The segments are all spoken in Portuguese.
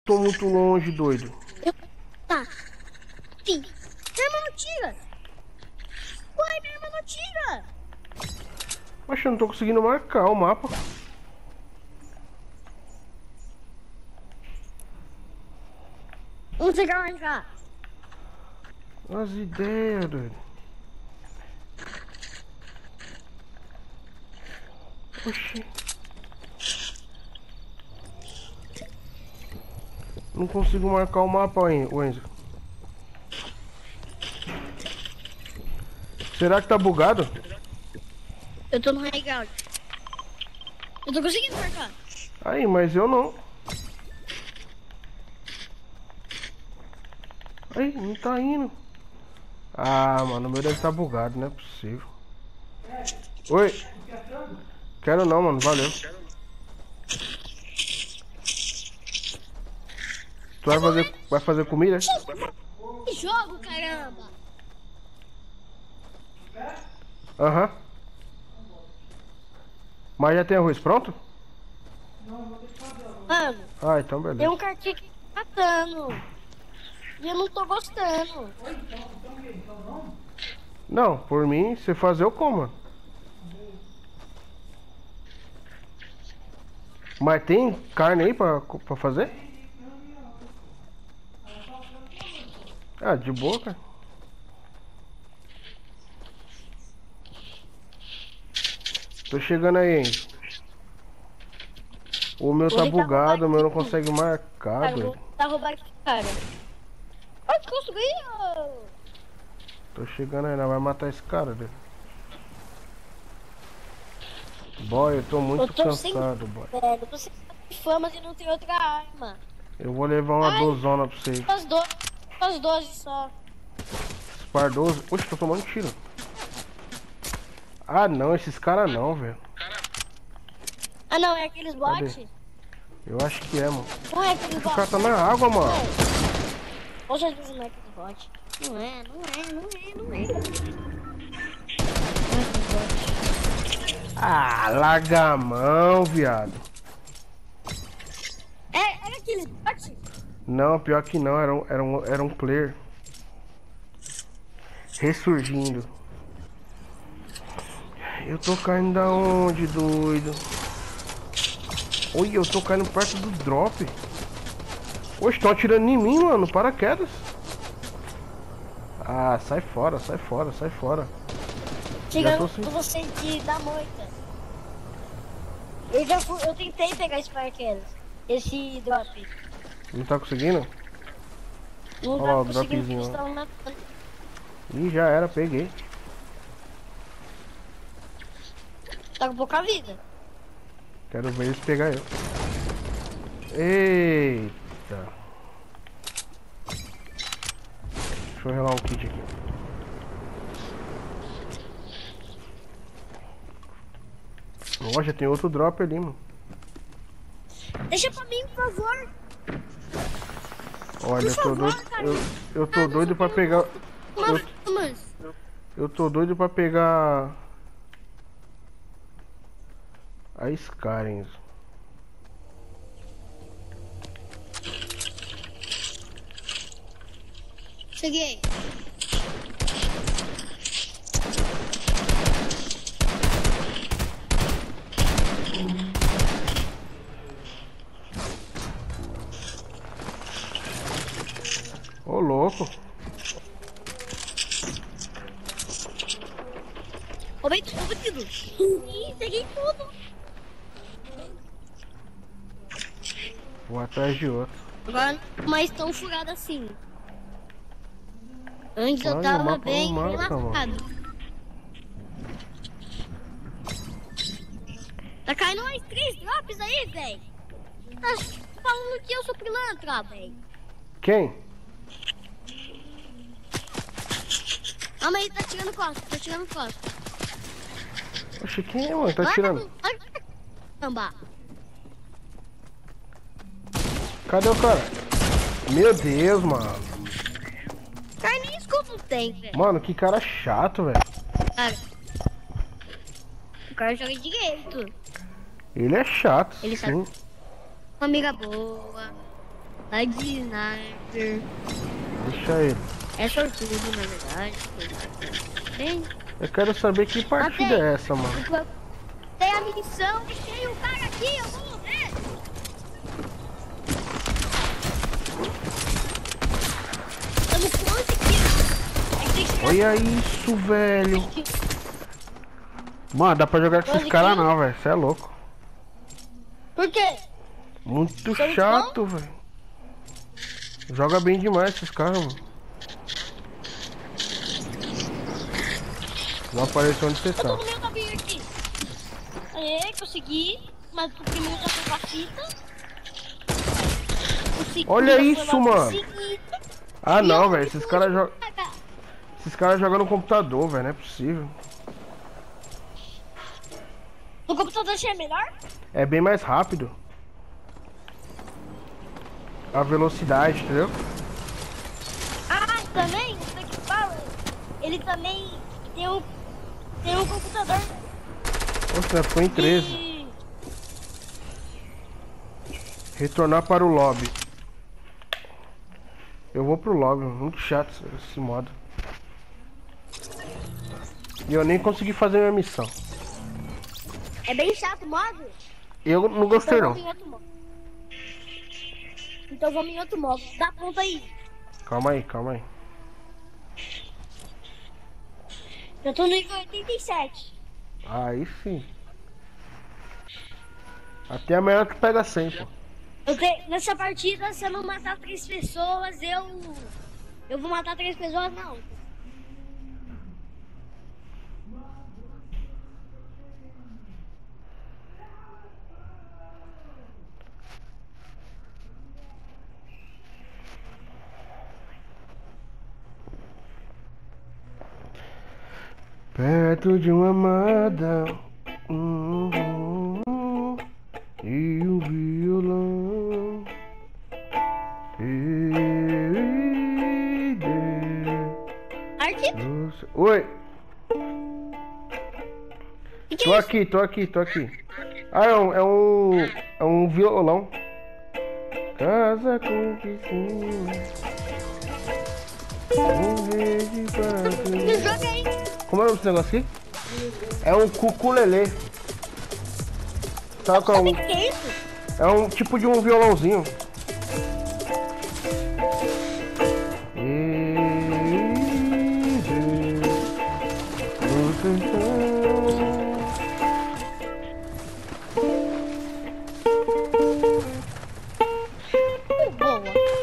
tô muito longe, doido? Tá. Sim. Minha irmã não tira. Ué, minha irmã não tira. Mas eu não tô conseguindo marcar o mapa. Vamos chegar mais cá. As ideias, doido. Oxi. Não consigo marcar o mapa, hein, Enzo. Será que tá bugado? Eu tô no high ground. Eu tô conseguindo marcar. Aí, mas eu não. Aí, não tá indo. Ah, mano, o meu deve estar bugado, não é possível. Oi. Quero não, mano, valeu. Tu vai fazer comida? Que jogo, caramba. Aham. Mas já tem arroz pronto? Mano, Ah, então tem beleza. um cara aqui matando. E eu não tô gostando. Não, por mim, você fazer eu como, mano. Mas tem carne aí pra fazer? Ah, de boa, cara. Tô chegando aí, hein. O meu Vou tá tentar roubar bugado, o meu não aqui. consegue marcar, Cara, vou doido. tentar roubar aqui, cara. Ai, consegui! Tô chegando aí, nós vai matar esse cara, doido. Boy, eu tô muito cansado, boy. Velho, eu tô sem famas e não tem outra arma. Eu vou levar uma Ai. dozona pra vocês. As 12 só. Spar 12. Oxe, tô tomando tiro. Ah, não, esses caras não, velho. Ah, não, é aqueles Cadê? bots? Eu acho que é, mano. Não é aqueles O bots. cara tá na água, mano. Com certeza não é aqueles bots. Não é. Ah, larga a mão, viado. Era aqueles bots? Não, pior que não, era um player. Ressurgindo. Eu tô caindo da onde, doido? Oi, eu tô caindo perto do drop. Oxe, estão atirando em mim, mano, paraquedas. Ah, sai fora, sai fora, sai fora. Chegando com você de da moita. Eu tentei pegar esse paraquedas. Esse drop. Não tá conseguindo? Não Olha tá lá o conseguindo, dropzinho, eles ó. estavam matando. Ih, já era, peguei. Tá com pouca vida. Quero ver eles pegar eu. Eita. Deixa eu relar um kit aqui. Ó, já tem outro drop ali, mano. Deixa pra mim, por favor. Olha, Por favor, cara. eu tô doido pra pegar. Eu tô doido pra pegar a Skyrim. Cheguei. Ô, louco. Roubei tudo. Ih, peguei tudo. Vou atrás de outro. Agora não é mais tão furado assim. Antes eu Olha, o tava mapa bem não marca, lascado. Tá caindo mais 3 drops aí, velho. Tá falando que eu sou pilantra, velho. Quem? Ah, mas ele tá tirando costa, Oxe, quem é, mano? Tá tirando. Caramba. Cadê o cara? Meu Deus, mano. Cara, nem escudo tem, velho. Mano, que cara chato, velho. Cara, o cara joga direito. Ele é chato, Ele sim. Uma amiga boa. Vai de sniper. Deixa ele. É sortudo, na verdade. Bem, Eu quero saber que partida é essa, mano. tem a missão e tem o cara aqui, eu vou morrer. Estamos conseguindo. Olha isso, velho. Mano, dá pra jogar com esses caras não, velho. Você é louco. Por quê? Muito chato, velho. Joga bem demais esses caras, mano. Não apareceu onde você Eu tô tá. no meio da via aqui. Aê, consegui. Mas o primeiro já foi com a fita. Olha isso, mano. Ah, não, velho. Esses caras jogam. Esses caras jogam no computador, velho. Não é possível. No computador é melhor? É bem mais rápido. A velocidade, entendeu? Ah, também? Como é que fala? Ele também tem um computador. Poxa, ficou em 13. E... Retornar para o lobby. Eu vou pro lobby, muito chato esse modo. E eu nem consegui fazer minha missão. É bem chato o modo? Eu não gostei Então não. vamos em outro modo. Então vamos em outro modo. Dá conta aí. Calma aí, calma aí. Eu tô no nível 87. Aí sim. Até amanhã que pega 100, pô. Nessa partida, se eu não matar 3 pessoas, eu vou matar 3 pessoas na outra. Perto de uma amada. E o violão. Arte? Oi, Que tô é aqui, tô aqui, tô aqui. Ah, é um violão. Casa com piscina. Um verde isso? para Que jogo é esse? Como é o nome desse negócio aqui? É um ukulele. Tá com Sabe o que é isso? é um tipo de um violãozinho. Boa.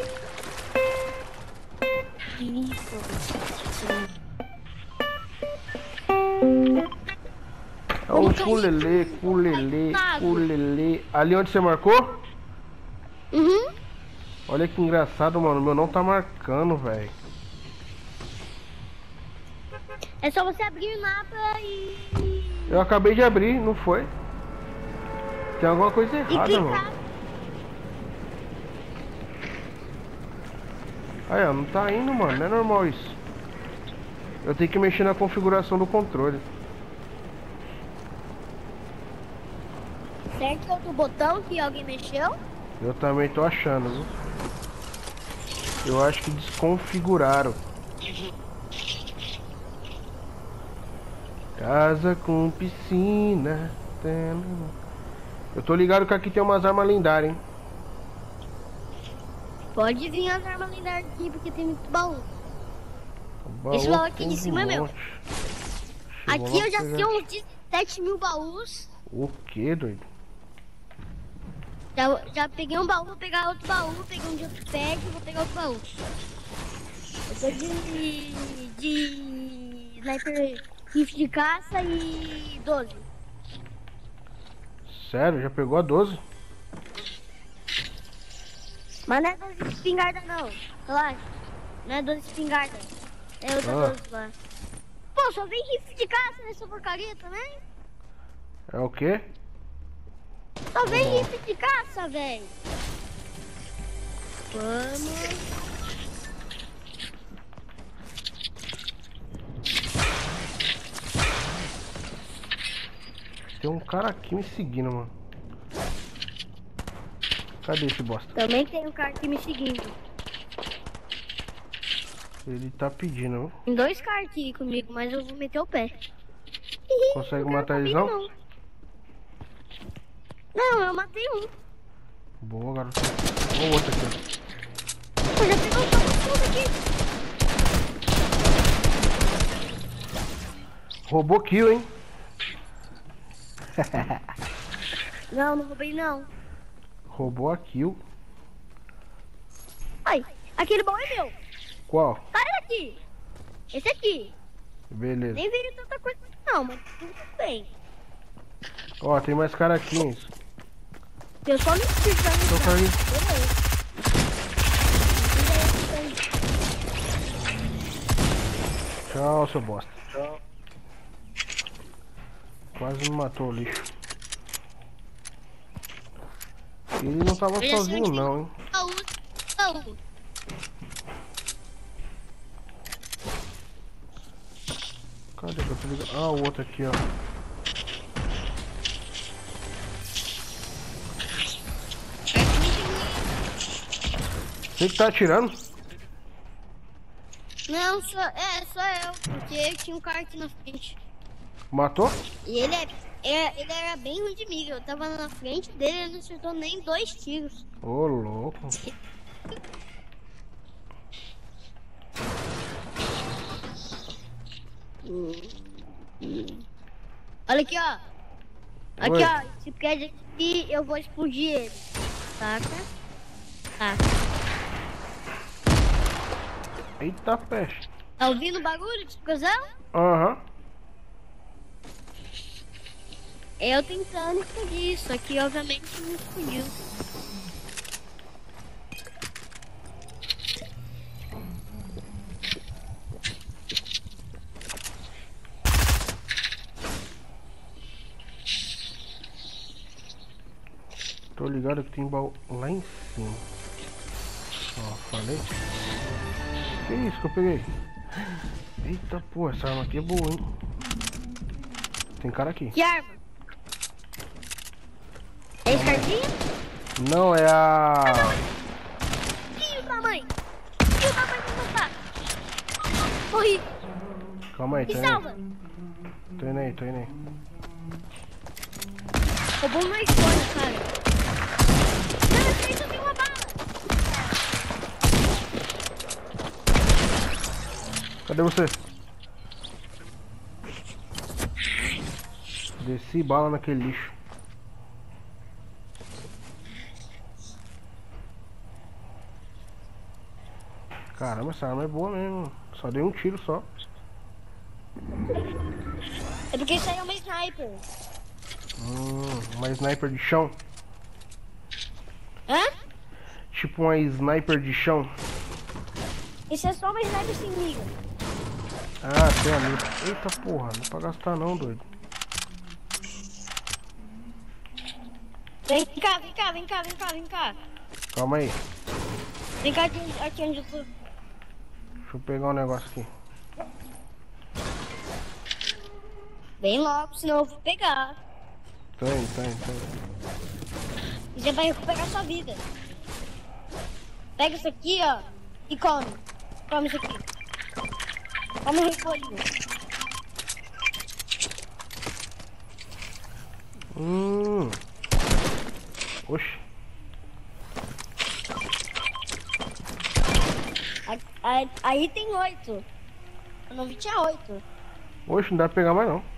É um ukulele, ukulele, ukulele. Ali onde você marcou? Uhum. Olha que engraçado, mano. Meu não tá marcando, velho. É só você abrir o mapa e Eu acabei de abrir, não foi? Tem alguma coisa errada, clicar. mano. Aí, ó, não tá indo, mano. Não é normal isso. Eu tenho que mexer na configuração do controle. Certo, outro botão que alguém mexeu. Eu também tô achando, viu? Eu acho que desconfiguraram. Casa com piscina. Eu tô ligado que aqui tem umas armas lendárias, hein? Pode vir as armas lendárias aqui porque tem muito baú. Baú Esse baú aqui tem de um cima é meu. monte. Chegou Aqui lá eu já pra sei uns 17 mil baús. O que, doido? Já peguei um baú, vou pegar outro baú, peguei um de outro pad e vou pegar outro baú. Eu tô de sniper rifle de caça e 12. Sério, já pegou a 12? Mas não é 12 de espingarda não, relaxa. Não é 12 de espingarda. É outra 12 lá. Pô, só vem rifle de caça nessa porcaria também? É o quê? Só vem rifle de caça, velho. Vamos. Tem um cara aqui me seguindo, mano. Cadê esse bosta? Também tem um cara aqui me seguindo. Ele tá pedindo, Tem dois caras aqui comigo, mas eu vou meter o pé. consegue Não quero matar eles comigo, não? Não, eu matei um. Boa, garoto. Olha o outro aqui. Eu já pegou tudo aqui. Roubou kill, hein? Não, não roubei não. Roubou a kill. Ai, aquele baú é meu. Qual? Sai daqui. Esse aqui. Beleza. Nem veio tanta coisa não, mas tudo bem. Ó, tem mais cara aqui, hein? Eu só me preciso da Tô com minha. ele. Tchau, seu bosta. Tchau. Quase me matou o lixo. Ele não tava sozinho não, hein? Baú. Cadê que eu tô ligado? Ah, o outro aqui, ó. Você que tá atirando? Não, só eu, porque tinha um cara aqui na frente. Matou? E ele era bem ruim de mira. Eu tava na frente dele, ele não acertou nem 2 tiros. Ô, louco. Olha aqui, ó. Aqui, Oi. ó. Esse prédio aqui, eu vou explodir ele. Saca? Tá. Eita peste. Tá ouvindo o barulho de explosão? Aham. Eu tentando explodir isso. Aqui, obviamente, não explodiu. Tô ligado que tem baú lá em cima. Ó, falei. Que isso que eu peguei? Eita porra, essa arma aqui é boa, hein? Tem cara aqui. Que arma? É escardinha? Não, é a... E o tamanho? E o tamanho do matar? Morri. Calma aí, Me tô salva. indo. Tô indo aí, tô indo aí. Roubou meu iPhone, cara. Não, esse aí também uma bala. Cadê você? Desci bala naquele lixo. Caramba, essa arma é boa mesmo. Só dei um tiro só. É porque isso aí é uma sniper. Uma sniper de chão. Hã? Tipo uma sniper de chão. Isso é só uma sniper sem liga. Ah, tem ali. Eita porra, não é pra gastar não, doido. Vem cá, vem cá, vem cá, vem cá, vem cá. Calma aí. Vem cá aqui onde eu tô. Deixa eu pegar um negócio aqui. Vem logo, senão eu vou pegar. Tô indo, tô indo, tô indo. E você vai recuperar sua vida. Pega isso aqui, ó, e come. Come isso aqui. Come o repolho. Oxi. Aí tem 8. Eu não vi, tinha 8. Oxi, não dá pra pegar mais não.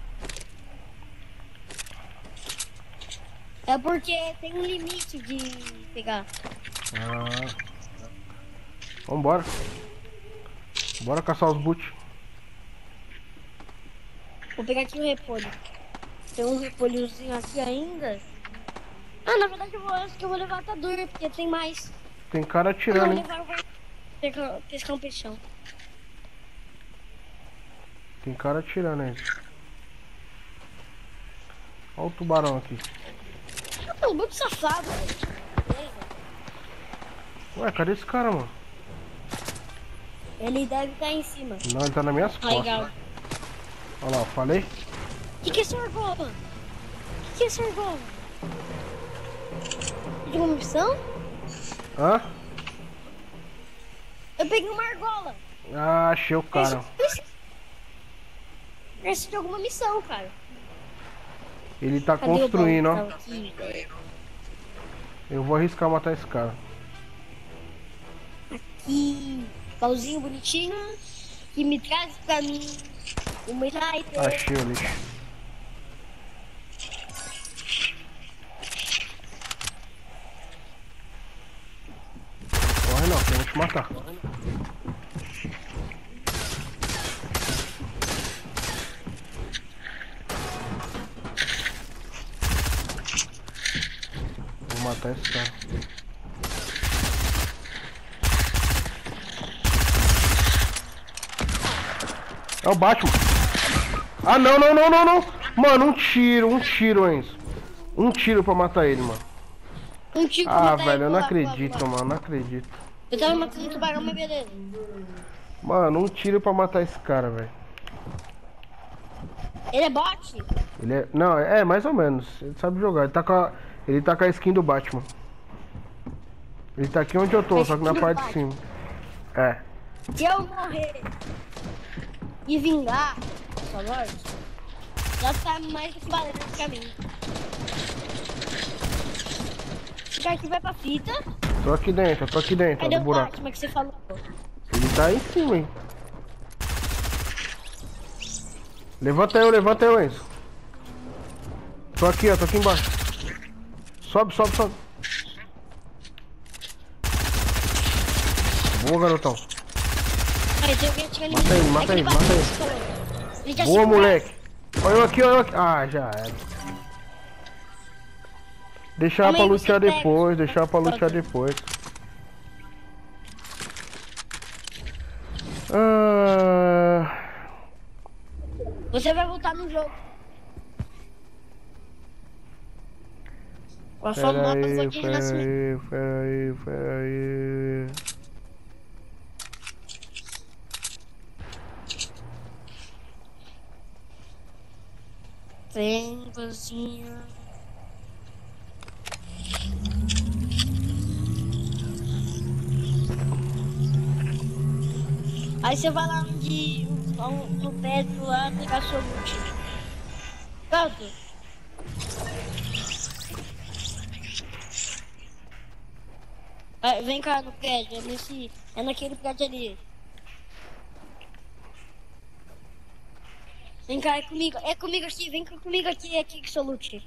É porque tem um limite de pegar. Ah. Vambora. Bora caçar os boot. Vou pegar aqui o repolho. Tem um repolhozinho aqui ainda. Ah, na verdade eu acho que eu vou levar a atadura, porque tem mais. Tem cara Eu vou atirando, hein? levar pescar um peixão. Tem cara atirando aí. Olha o tubarão aqui. Eu tô muito safado, velho. Beleza. Ué, cadê esse cara, mano? Ele deve estar em cima. Não, ele tá nas minhas Ah, costas. legal. Olha lá, eu falei. O que é essa argola? O que é essa argola? De uma missão? Hã? Eu peguei uma argola. Ah, achei o cara. Esse de alguma missão, cara. Ele tá Cadê construindo, o ó. baú? Tá aqui, velho. Eu vou arriscar matar esse cara. Aqui. Baúzinho bonitinho. Que me traz pra mim uma sniper. Achei o lixo. Corre não, que eu vou te matar. Vou matar esse cara. É o Batman. Ah, não, não, não, não, não. Mano, um tiro, Enzo. Um tiro pra matar ele, mano. Um tiro pra Ah, matar velho, ele, eu não lá, acredito, lá. mano, não acredito. Eu tava matando um tubarão, mas beleza. Mano, um tiro pra matar esse cara, velho. Ele é bot? Ele é... Não, é mais ou menos. Ele sabe jogar. Ele tá com a skin do Batman. Ele tá aqui onde eu tô, só que na parte de cima. É. Se eu morrer e vingar essa morte, já tá mais que valendo esse caminho. Esse cara aqui vai pra fita. Tô aqui dentro, ó, Cadê do o buraco. Batman que você falou? Ele tá aí em cima, hein. Levanta eu, Enzo. Tô aqui, ó, tô aqui embaixo. Sobe, sobe, sobe. Boa, garotão. Aí, tem alguém atirando em Mata mim. ele, mata Aquele ele, Batman mata que ele. você falou. Ele já Boa, chegou. moleque. Olha eu aqui, olha eu aqui. Ah, já era. Deixar Calma pra aí, lutear você pega. depois, deixar pra lutear depois. Ah... Você vai voltar no jogo. Com a famosa voz de renascimento. Peraí. Vem, vozinha. Aí você vai lá no Pedro lá pegar seu loot. Pronto. Vem cá no prédio, é naquele prédio ali. Vem cá, é comigo aqui, vem comigo aqui que seu loot.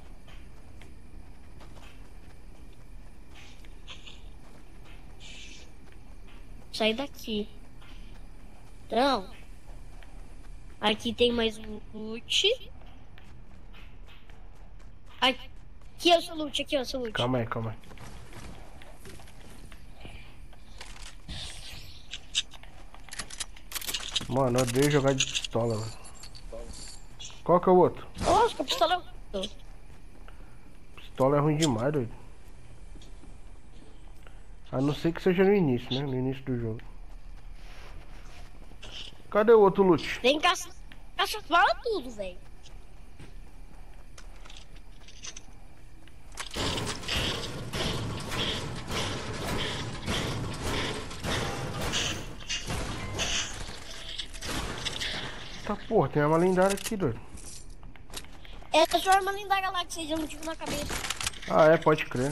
Sai daqui. Então, aqui tem mais um loot. Aqui é o seu loot, aqui é o seu loot. Calma aí. Mano, eu odeio jogar de pistola, velho. Qual que é o outro? Nossa, que a pistola é... Pistola é ruim demais, doido. A não ser que seja no início, né? No início do jogo. Cadê o outro loot? Vem cá, fala tudo, velho. Tá porra, tem uma lendária aqui, doido. É só uma lendária lá que vocês dão um tiro na cabeça. Ah, é, pode crer.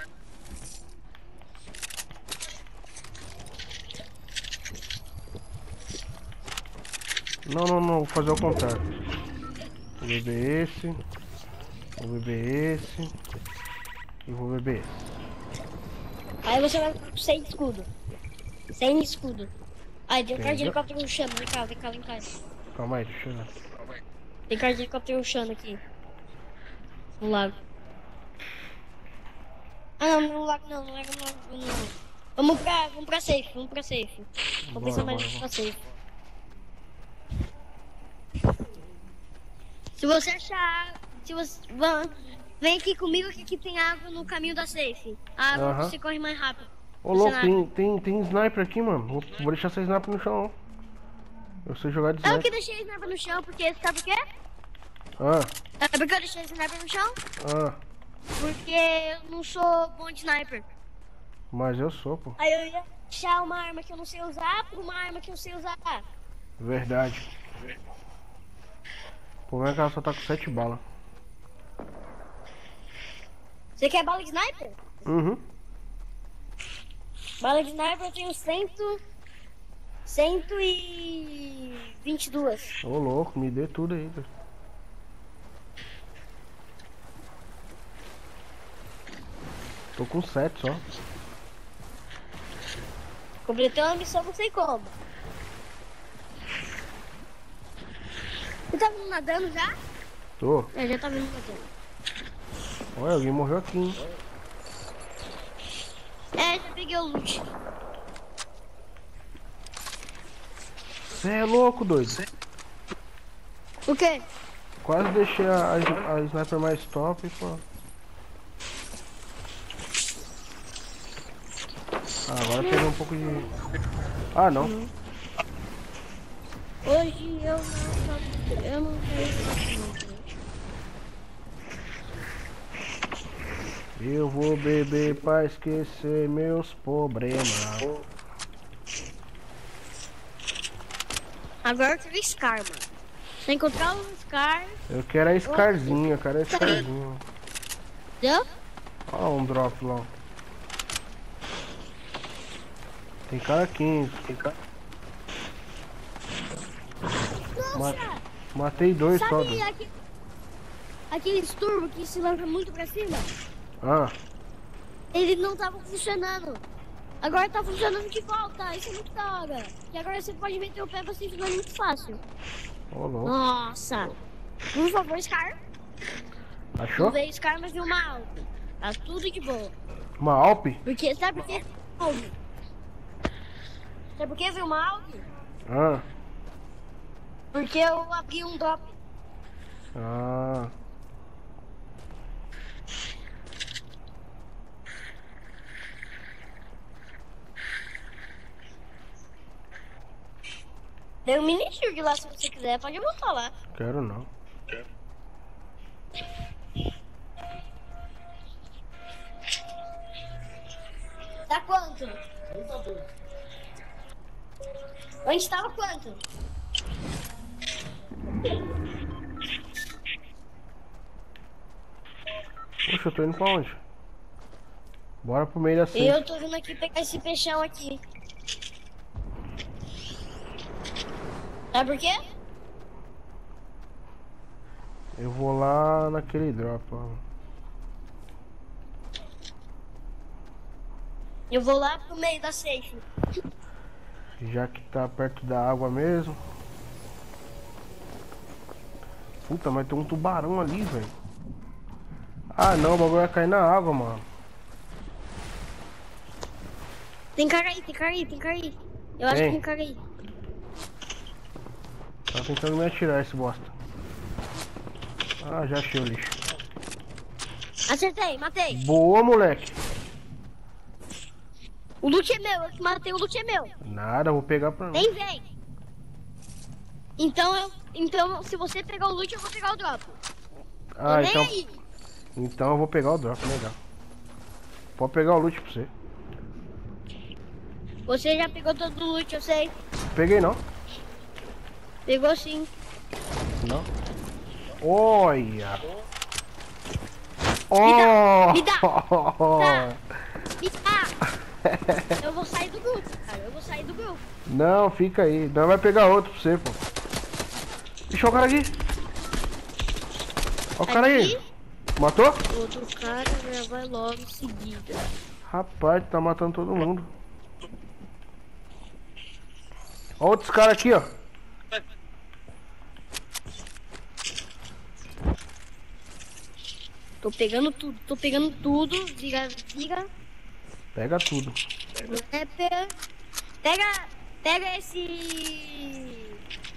Não, vou fazer o contrário. Vou beber esse. Vou beber esse. E vou beber esse. Aí você vai sem escudo. Sem escudo. Aí tem um cara de Entendeu? helicóptero rushando. Vem cá. Calma aí, deixa eu ver. Tem cara de helicóptero rushando aqui. No lago. Ah não, no lago não. Vamos pra safe. Vamos pensar mais pra safe. Se você achar... Vem aqui comigo que aqui tem água no caminho da safe. A água você corre mais rápido. Ô louco, tem sniper aqui, mano. Vou deixar essa sniper no chão. Eu sei jogar de sniper. Eu que deixei a sniper no chão, porque sabe por quê? Sabe por que eu deixei a sniper no chão? Porque eu não sou bom de sniper. Mas eu sou, pô. Aí eu ia deixar uma arma que eu não sei usar por uma arma que eu sei usar. Verdade. O problema é que ela só tá com 7 balas. Você quer bala de sniper? Uhum. Bala de sniper eu tenho 122. Ô louco, me dê tudo aí, velho. Tô com 7 só. Completei uma missão, não sei como. Você tá vindo nadando já? Tô. É, já tá vindo nadando. Olha, alguém morreu aqui, hein? É, já peguei o loot. Você é louco, doido. O quê? Quase deixei a sniper mais top, pô. Ah, agora peguei um pouco de... Ah, não. Hoje eu não sei. Eu vou beber pra esquecer meus problemas. Agora eu quero Scar, mano. Se eu encontrar um Scar... Eu quero a Scarzinha, cara, a Scarzinha. Deu? Olha um drop lá. Tem cara 15, tem cara... Nossa! Matei 2 só. Sabe aqueles turbo que se lança muito pra cima? Ah, Ele não tava funcionando. Agora tá funcionando de volta. Isso é muito da hora. E agora você pode meter o pé pra se funcionar muito fácil. ô louco. Nossa! Por favor, Scar. Achou? Não veio Scar, mas veio uma Alp. Tá tudo de boa. Uma Alp? Porque, sabe por quê? Alp. Sabe por que veio uma Alp? Ah, Porque eu abri um drop. ah. Tem um mini shield lá se você quiser, pode botar lá. Quero não. Tá quanto? Onde tava quanto? Poxa, eu tô indo pra onde? Bora pro meio da E seis. eu tô vindo aqui pegar esse peixão aqui. Sabe por quê? Eu vou lá naquele drop, ó. Eu vou lá pro meio da safe. Já que tá perto da água mesmo. Puta, mas tem um tubarão ali, velho. Ah não, o bagulho vai cair na água, mano. Tem cara aí, tem cara aí, tem cara aí. Eu acho que tem cara aí. Tá tentando me atirar esse bosta. Ah, já achei o lixo. Acertei, matei. Boa, moleque. O loot é meu, eu que matei, o loot é meu. Nada, eu vou pegar pra mim. Nem vem. Então, se você pegar o loot, eu vou pegar o drop. Ah, Nem então. aí. Então eu vou pegar o drop, legal. Pode pegar o loot pra você. Você já pegou todo o loot, eu sei. Peguei não. Pegou sim. Não. Olha. Oh! Me dá. Tá. Me dá. Eu vou sair do grupo, cara. Eu vou sair do grupo. Não, fica aí. Não vai pegar outro pra você, pô. Ixi, olha o cara aqui. Olha o cara aí. Matou? O outro cara já vai logo em seguida. Rapaz, tá matando todo mundo. Olha outros caras aqui, ó. Tô pegando tudo. Vira. Pega tudo. Pega esse.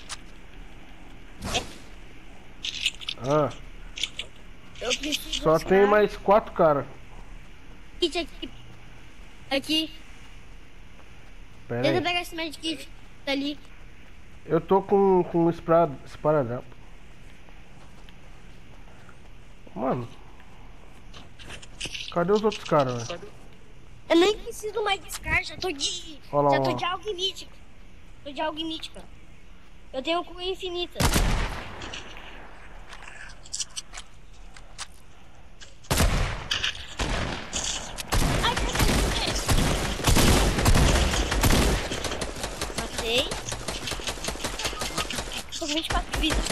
Ah, Eu preciso. só tem mais 4 caras. Kit aqui. Aqui. Pera Tenta aí. pegar esse magic kit dali. Eu tô com esparadrapo. Mano. Cadê os outros caras, velho? Eu nem preciso mais de Scar, já tô de. Olha lá, já tô ó. de algo mítica. Tô de algo mítica. Eu tenho cura infinita. Ai, matei. Tô com 24 de vida.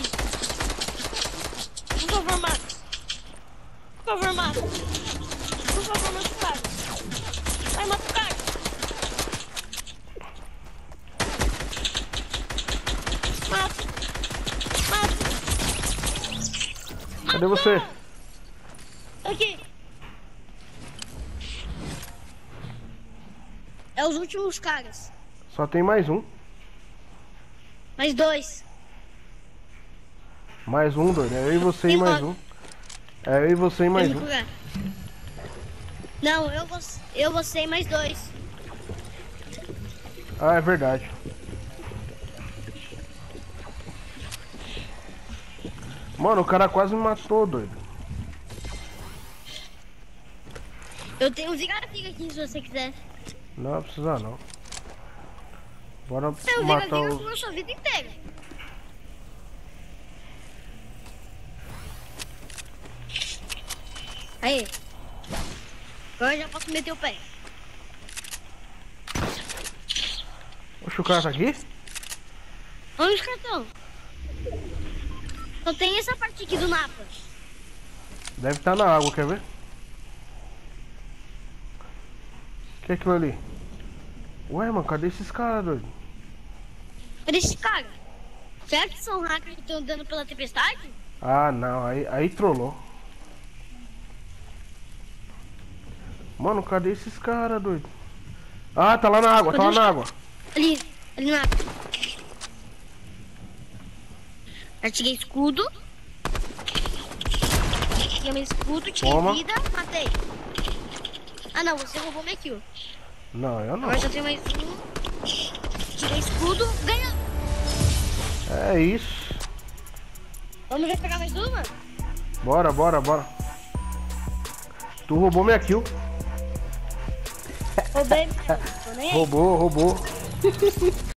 Por favor, mata. Por favor, mata. Por favor, mata o cara. Vai, mata o cara. Mata. Mata. Cadê você? Aqui. É os últimos caras. Só tem mais um. Mais 2. Mais um, doido. É eu e você e Tem mais nove. um. É eu e você e mais um. Não, eu vou ser mais 2. Ah, é verdade. Mano, o cara quase me matou, doido. Eu tenho um Ziga-Ziga aqui se você quiser. Não vai precisar não. Bora O matar Ziga-Ziga os... cura a sua vida inteira. Aí. Agora eu já posso meter o pé. Oxe, o cara tá aqui? Onde os cartão? Só tem essa parte aqui do mapa. Deve estar na água, quer ver? O que é aquilo ali? Ué, mano, cadê esses caras, doido? Cadê esse cara? Será que são hackers que estão andando pela tempestade? Ah, não, aí trollou. Mano, cadê esses caras, doido? Ah, tá lá na água, tá lá na água. Ali no mapa. Atirei escudo. Tirei meu escudo, tirei Toma. vida, matei. Ah não, você roubou minha kill. Não, eu não. Agora já tem mais um. Tirei escudo, ganhou. É isso. Vamos já pegar mais uma? Bora, bora, bora. Tu roubou minha kill. Roubei, tô nem aí. Roubou.